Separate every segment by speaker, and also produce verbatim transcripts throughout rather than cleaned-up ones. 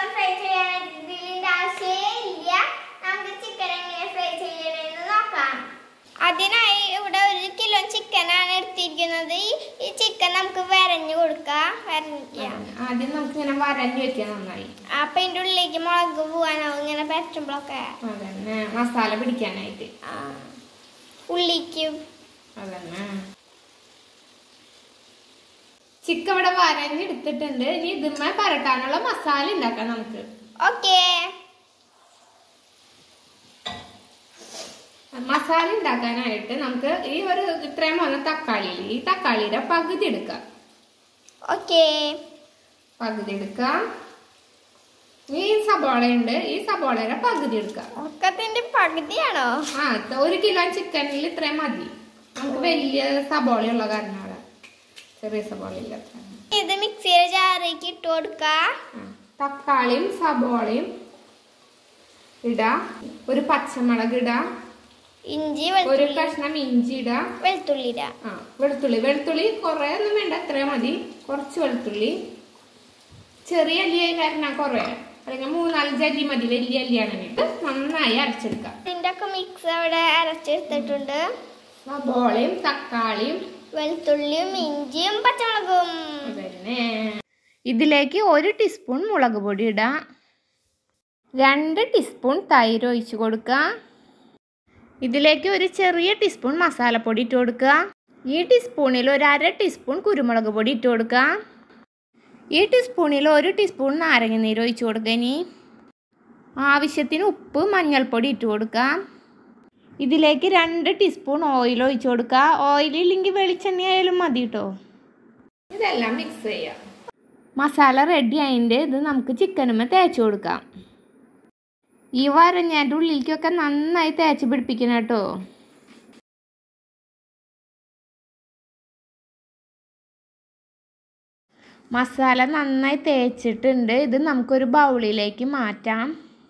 Speaker 1: Chicken fry ചെയ്യാൻ ഗ്രില്ലിന്റെ ആവശ്യമില്ല. നമുക്ക് ചിക്കൻ എങ്ങനെ ഫ്രൈ ചെയ്യണമെന്ന് നോക്കാം. അതിനായി ഇവിടെ ഒരു കിലോ ചിക്കനാണ് എടുത്തിരിക്കുന്നത്. ഈ ചിക്കൻ നമുക്ക് വരഞ്ഞു കൊടുക്കാം. വരഞ്ഞിക്കാം.
Speaker 2: ആദ്യം നമുക്ക് ഇങ്ങനെ വരഞ്ഞു വെക്കാം നന്നായി.
Speaker 1: അപ്പൊ ഇതിന്റെ ഉള്ളിലേക്ക് മുളക് പോവാനാവും ഇങ്ങനെ പറ്റുമ്പോഴൊക്കെ.
Speaker 2: അതന്നെ മസാല പിടിക്കാനായിട്ട്.
Speaker 1: ഉള്ളിക്ക്
Speaker 2: അതന്നെ. ചിക്കൻ ഇവിടെ വരഞ്ഞെടുത്തിട്ടുണ്ട്. ഇനി ഇതുമ്മ പരട്ടാനുള്ള മസാല ഉണ്ടാക്കാം നമുക്ക്.
Speaker 1: ഓക്കേ.
Speaker 2: മസാല ഉണ്ടാക്കാനായിട്ട് നമുക്ക് ഈ ഒരു ഇത്രയും വന്ന തക്കാളി, ഈ തക്കാളിയുടെ പകുതി എടുക്കാം.
Speaker 1: ഓക്കേ.
Speaker 2: പകുതി എടുക്കാം. ഈ സബോളയുണ്ട്, ഈ സബോളയുടെ പകുതി എടുക്കാം.
Speaker 1: ഒക്കത്തിന്റെ പകുതിയാണോ?
Speaker 2: ആ, ഒരു കിലോ ചിക്കനിൽ ഇത്രയും മതി. നമുക്ക് വലിയ സബോളയുള്ള കാരണമാണ്, ചെറിയ സബോള ഇല്ല.
Speaker 1: ഇത് മിക്സിയുടെ ജാറിലേക്ക് ഇട്ട് കൊടുക്കാം.
Speaker 2: തക്കാളിയും സബോളയും ഇടാം. ഒരു പച്ചമുളക് ഇടാം.
Speaker 1: ഇഞ്ചി,
Speaker 2: ഒരു കഷ്ണം ഇഞ്ചി ഇടാം.
Speaker 1: വെളുത്തുള്ളി ഇടാം.
Speaker 2: ആ വെളുത്തുള്ളി വെളുത്തുള്ളി കുറെ ഒന്നും വേണ്ട, അത്രയും മതി. കുറച്ച് വെളുത്തുള്ളി, ചെറിയ അല്ലിയായി കാരണം കുറെ, അല്ലെങ്കിൽ മൂന്നാലഞ്ച് അല്ലി മതി. വലിയ അല്ലിയാണെങ്കിൽ നന്നായി അരച്ചെടുക്കാം.
Speaker 1: ഇതിന്റെ ഒക്കെ മിക്സ് അവിടെ അരച്ചെടുത്തിട്ടുണ്ട്.
Speaker 2: സബോളയും തക്കാളിയും
Speaker 1: വെളുത്തുള്ളിയും ഇഞ്ചിയും പച്ചമുളകും.
Speaker 2: അതന്നെ. ഇതിലേക്ക് ഒരു ടീസ്പൂൺ മുളക് പൊടി ഇടാം. രണ്ട് ടീസ്പൂൺ തൈര് ഒഴിച്ച് കൊടുക്കാം. ഇതിലേക്ക് ഒരു ചെറിയ ടീസ്പൂൺ മസാലപ്പൊടി ഇട്ട് കൊടുക്കുക. ഈ ടീസ്പൂണിൽ ഒരു അര ടീസ്പൂൺ കുരുമുളക് പൊടി ഇട്ട് കൊടുക്കുക. ഈ ടീസ്പൂണിൽ ഒരു ടീസ്പൂൺ നാരങ്ങനീര് ഒഴിച്ച് കൊടുക്കുക. ഇനി ആവശ്യത്തിന് ഉപ്പ് മഞ്ഞൾപ്പൊടി ഇട്ട് കൊടുക്കാം. ഇതിലേക്ക് രണ്ട് ടീസ്പൂൺ ഓയിൽ ഒഴിച്ച് കൊടുക്കുക. ഓയിൽ ഇല്ലെങ്കിൽ വെളിച്ചെണ്ണ ആയാലും മതി കേട്ടോ. ഇതെല്ലാം മിക്സ് ചെയ്യാം. മസാല റെഡി ആയതിൻ്റെ ഇത് നമുക്ക് ചിക്കനുമ്മേ തേച്ച് കൊടുക്കാം. ഈ വരഞ്ഞതിൻ്റെ ഉള്ളിലേക്കൊക്കെ നന്നായി തേച്ച് പിടിപ്പിക്കണം കേട്ടോ. മസാല നന്നായി തേച്ചിട്ടുണ്ട്. ഇത് നമുക്കൊരു ബൗളിലേക്ക് മാറ്റാം.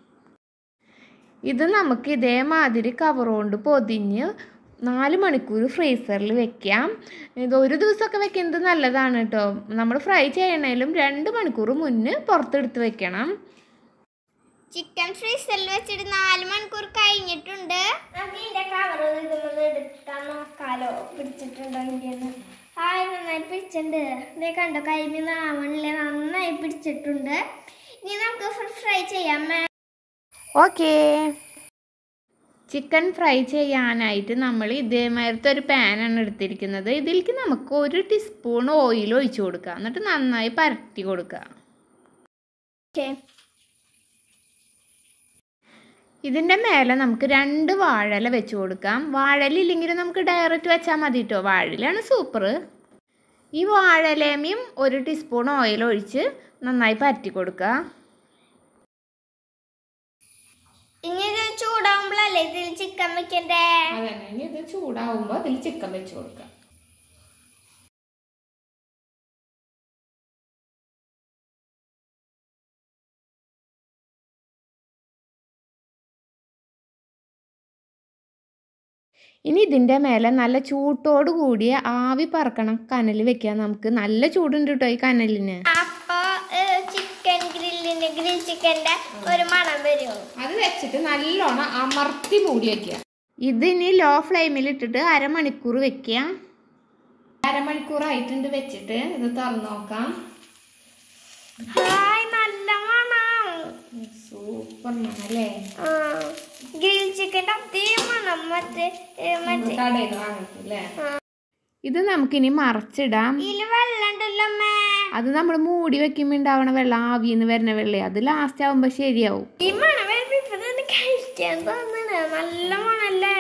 Speaker 2: ഇത് നമുക്ക് ഇതേമാതിരി കവർ കൊണ്ട് പൊതിഞ്ഞ് നാല് മണിക്കൂർ ഫ്രീസറിൽ വെക്കാം. ഇത് ഒരു ദിവസമൊക്കെ വെക്കുന്നത് നല്ലതാണ് കേട്ടോ. നമ്മൾ ഫ്രൈ ചെയ്യണേലും രണ്ട് മണിക്കൂർ മുന്നേ പുറത്തെടുത്ത് വെക്കണം.
Speaker 1: ചിക്കൻ ഫ്രീസറിൽ വെച്ചിട്ട് നാല് മണിക്കൂർ കഴിഞ്ഞിട്ടുണ്ട്. നമുക്ക് ഇതിന്റെ കവർ ഇതൊന്ന് എടുക്കാൻ നോക്കാലോ, പിടിച്ചിട്ടുണ്ടോ ഇല്ലെന്ന്. ഹായ്, നന്നായി പിടിച്ചിട്ടുണ്ട്. ഇതേ കണ്ടോ, കൈമി നാവണില്ലേ, നന്നായി പിടിച്ചിട്ടുണ്ട്. ഇനി നമുക്ക് ഫ്രൈ ചെയ്യാം.
Speaker 2: ഓക്കേ. ചിക്കൻ ഫ്രൈ ചെയ്യാനായിട്ട് നമ്മൾ ഇതേമാതിരത്തെ ഒരു പാനാണ് എടുത്തിരിക്കുന്നത്. ഇതിലേക്ക് നമുക്ക് ഒരു ടീസ്പൂൺ ഓയിൽ ഒഴിച്ചു കൊടുക്കുക. എന്നിട്ട് നന്നായി പരട്ടി കൊടുക്കുക.
Speaker 1: ഓക്കേ.
Speaker 2: ഇതിൻ്റെ മേലെ നമുക്ക് രണ്ട് വാഴയില വെച്ച് കൊടുക്കാം. വാഴയില ഇല്ലെങ്കിൽ നമുക്ക് ഡയറക്റ്റ് വെച്ചാൽ മതി കേട്ടോ. വാഴയിലാണ് സൂപ്പർ. ഈ വാഴയിലയും ഒരു ടീസ്പൂൺ ഓയിൽ ഒഴിച്ച് നന്നായി പരട്ടി കൊടുക്കുക.
Speaker 1: ഇനി ഇത് ചൂടാവുമ്പോഴല്ലേ ഇതിൽ ചിക്കൻ വെക്കണ്ടേ?
Speaker 2: അതന്നെ. ഇനി ഇത് ചൂടാവുമ്പോൾ അതിൽ ചിക്കൻ വെച്ച് കൊടുക്കാം. ഇനി ഇതിൻ്റെ മേലെ നല്ല ചൂട്ടോട് കൂടിയ ആവി പറക്കണം കനൽ വെക്കാം. നമുക്ക് നല്ല ചൂടുണ്ട് കേട്ടോ ഈ കനലിന്.
Speaker 1: അപ്പൊ ചിക്കൻ ഗ്രില്ലിന്റെ ഗ്രിൽ ചിക്കൻ്റെ ഒരു മണം വരും.
Speaker 2: അത് വെച്ചിട്ട് നല്ലോണം അമർത്തി മൂടി വെക്കുക. ഇതിനി ലോ ഫ്ലെയിമിൽ ഇട്ടിട്ട് അരമണിക്കൂർ വെക്കുക. അരമണിക്കൂർ ആയിട്ടുണ്ട് വെച്ചിട്ട് ഇത് തുറന്നു നോക്കാം.
Speaker 1: ഹായ്, നല്ല മണം.
Speaker 2: സൂപ്പർ മണം അല്ലേ?
Speaker 1: ഗ്രിൽ ചിക്കൻ്റെ അതേ മണം. മറ്റേ മറ്റേ
Speaker 2: കടയിൽ വാങ്ങിട്ടില്ലേ? ഇത് നമുക്കിനി മറച്ചിടാം.
Speaker 1: ഇതില് വെള്ളം ഉണ്ടല്ലോ അമ്മേ.
Speaker 2: അത് നമ്മൾ മൂടി വെക്കുമ്പോൾ ഉണ്ടാവണ വെള്ളം, ആവിന്ന് വരുന്ന വെള്ളം, അത് ലാസ്റ്റ് ആവുമ്പോ ശരിയാവും.
Speaker 1: ഈ മണം വരുമ്പോ ഇപ്പൊ തന്നെ കഴിക്കാൻ തോന്നണ. നല്ല മണല്ലേ?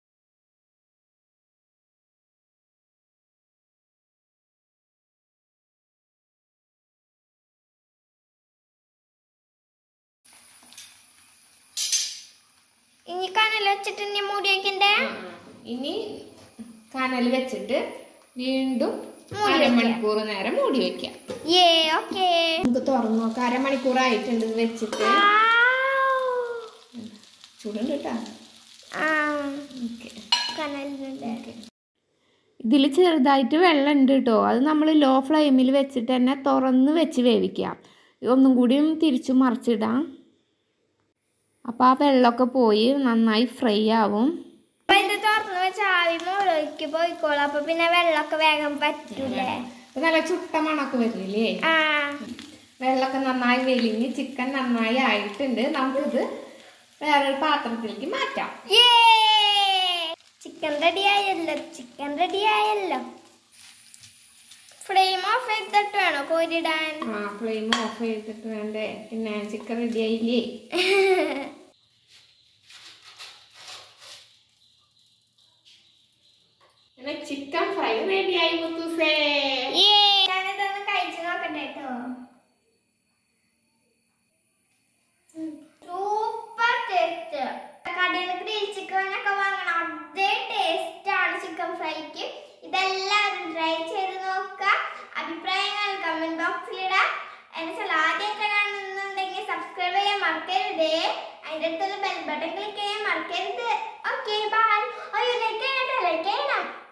Speaker 1: ഇനി കനൽ വെച്ചിട്ട് ഇനി മൂടി വെക്കണ്ടേ?
Speaker 2: ഇനി കനൽ വെച്ചിട്ട് വീണ്ടും അരമണിക്കൂർ നേരം മൂടി വെക്കാം. നമുക്ക് തുറന്നു നോക്കാം. അരമണിക്കൂർ ആയിട്ടുണ്ട് വെച്ചിട്ട്. ചൂടുണ്ട് കേട്ടോ. ഇതിൽ ചെറുതായിട്ട് വെള്ളം ഉണ്ട് കേട്ടോ. അത് നമ്മൾ ലോ ഫ്ലെയിമിൽ വെച്ചിട്ട് തന്നെ തുറന്ന് വെച്ച് വേവിക്കാം. ഒന്നും കൂടിയും തിരിച്ചു മറിച്ചിടാം. അപ്പോൾ ആ വെള്ളമൊക്കെ പോയി നന്നായി ഫ്രൈ ആവും.
Speaker 1: ഇത് തുറന്ന് വെച്ച് ആവി മുകളിലേക്ക് പോയിക്കോളാം. അപ്പൊ പിന്നെ വെള്ളമൊക്കെ വേഗം പറ്റൂലേ.
Speaker 2: നല്ല ചുട്ട മണമൊക്കെ വരില്ലേ?
Speaker 1: ആ
Speaker 2: വെള്ളമൊക്കെ നന്നായി വെലിഞ്ഞ് ചിക്കൻ നന്നായി ആയിട്ടുണ്ട്. നമുക്കിത് വേറൊരു പാത്രത്തിലേക്ക് മാറ്റാം.
Speaker 1: ചിക്കൻ റെഡി ആയല്ലോ, ചിക്കൻ റെഡി ആയല്ലോ. ഫ്ലെയിം ഓഫ് ചെയ്തിട്ട് വേണോ കോരിടാൻ?
Speaker 2: ആ ഫ്ലെയിം ഓഫ് ചെയ്തിട്ട് വേണ്ടേ. പിന്നെ ചിക്കൻ റെഡി ആയില്ലേ? ചിക്കൻ ഫ്രൈ റെഡി ആയി മുത്തൂസേ.
Speaker 1: ഞാനിതൊന്ന് കഴിച്ചു നോക്കട്ടെ കേട്ടോ. Super taste. കടയിൽ നിന്ന് ഗ്രിൽ ചിക്കൻ ഒക്കെ വാങ്ങണം, അതേ ടേസ്റ്റ് ആണ് ചിക്കൻ ഫ്രൈക്ക്. ഇതെല്ലാവരും ട്രൈ ചെയ്ത് നോക്കുക. അഭിപ്രായങ്ങൾ കമന്റ് ബോക്സിൽ ഇടാം. എന്നെ ചില ആദ്യമൊക്കെ കാണുന്നുണ്ടെങ്കിൽ സബ്സ്ക്രൈബ് ചെയ്യാൻ മറക്കരുത്. അതിൻ്റെ അടുത്തുള്ള ബെൽ ബട്ടൺ ക്ലിക്ക് ചെയ്യാൻ മറക്കരുത്. Okay bye. അയ്യോ ലൈക്ക് ചെയ്യണം, ലൈക്ക് ചെയ്യണം.